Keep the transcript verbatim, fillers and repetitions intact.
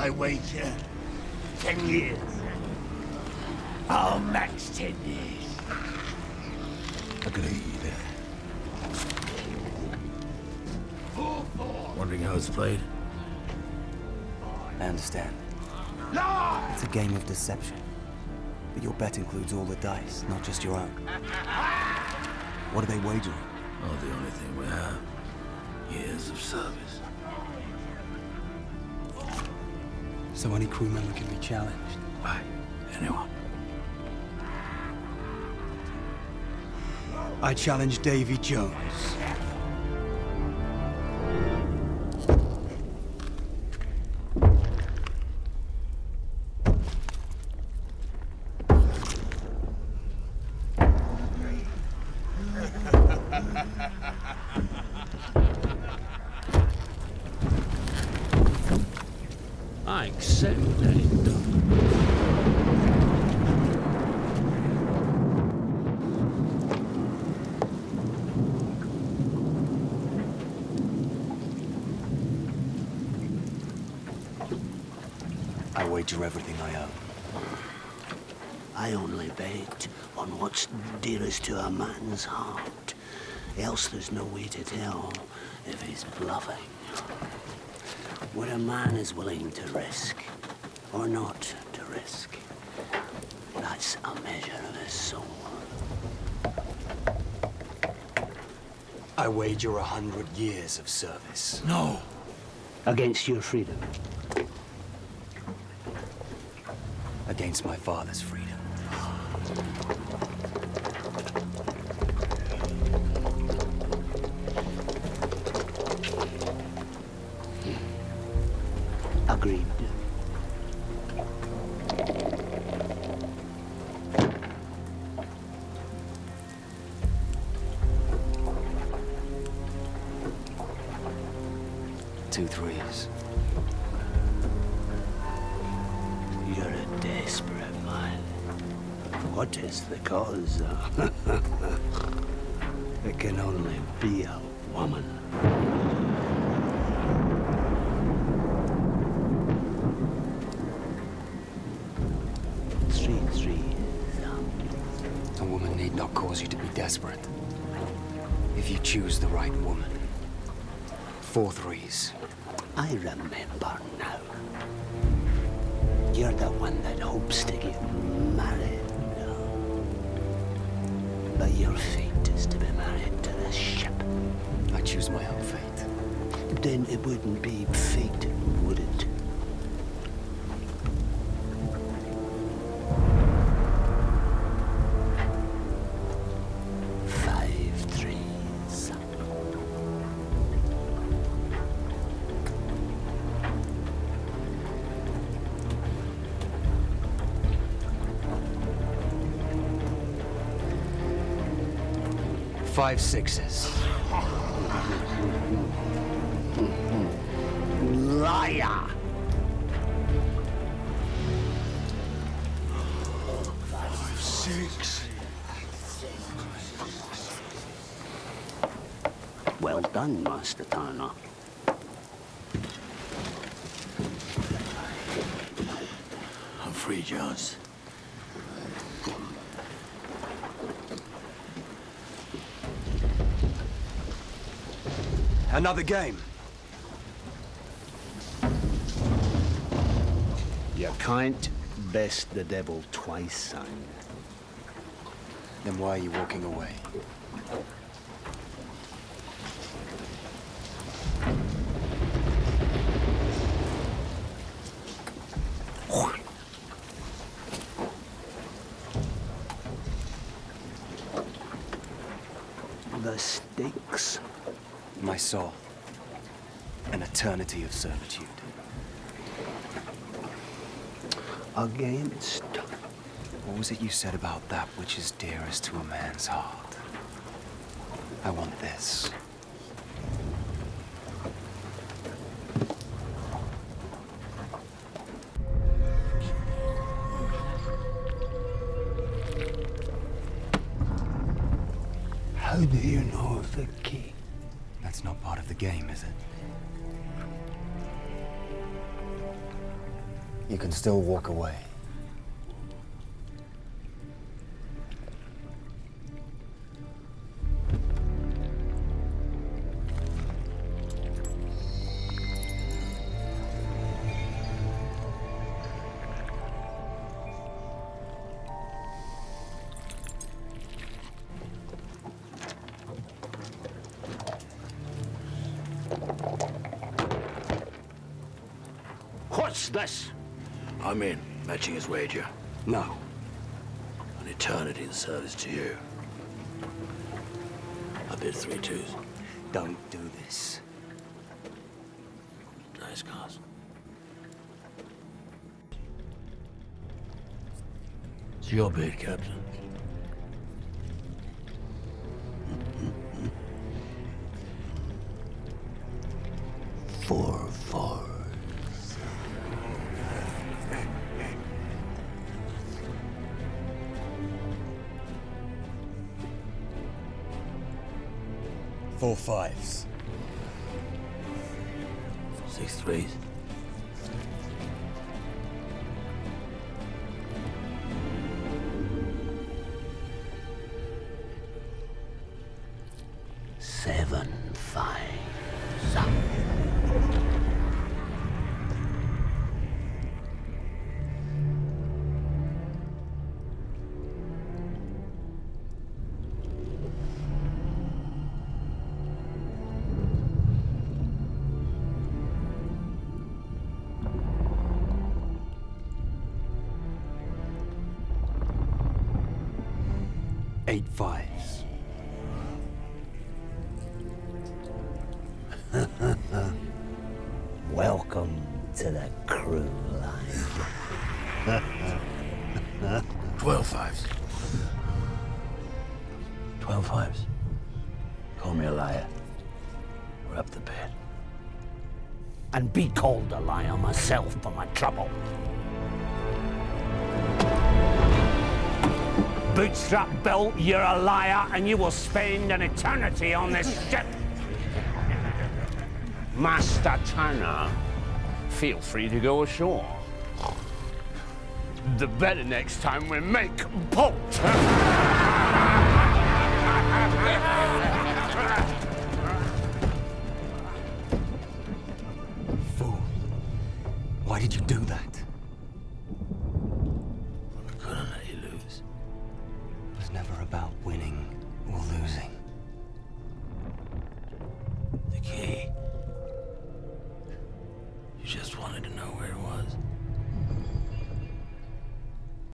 I wager ten years. I'll max ten years. Agreed. Wondering how it's played? I understand. Lie! It's a game of deception. But your bet includes all the dice, not just your own. What are they wagering? Oh, the only thing we have. Years of service. So any crew member can be challenged? By anyone. I challenge Davy Jones. I accept that. I wager everything I own. I only bet on what's dearest to a man's heart. Else there's no way to tell if he's bluffing. What a man is willing to risk, or not to risk, that's a measure of his soul. I wager a hundred years of service. No. Against your freedom. Against my father's freedom. Agreed. Two threes. You're a desperate man. What is the cause? It can only be a woman. Three threes. A woman need not cause you to be desperate. If you choose the right woman. Four threes. I remember now. You're the one that hopes to get married. But your fate is to be married to this ship. I choose my own fate. Then it wouldn't be fate, would it? Five threes. Five sixes. Liar! Five, six. Well done, Master Turner. I'm free, Jones. Another game. You can't best the devil twice, son. Then why are you walking away? The stakes. My soul. An eternity of servitude. Against. What was it you said about that which is dearest to a man's heart? I want this. How do you know of the key? That's not part of the game, is it? you can still walk away. What's this? I'm in, matching his wager. No. An eternity in service to you. I bid three twos. Don't do this. Nice cast. It's your bid, Captain. Four fours. Four fives. Six threes. Seven fives. Eight fives. Welcome to the crew line. Twelve fives. Twelve fives. Call me a liar. We're up the bed. And be called a liar myself for my trouble. Bootstrap Bill, you're a liar and you will spend an eternity on this ship. Master Turner, feel free to go ashore. The better next time we make port. Fool. Why did you do that? I couldn't let you lose. It was never about winning or losing. The key. You just wanted to know where it was.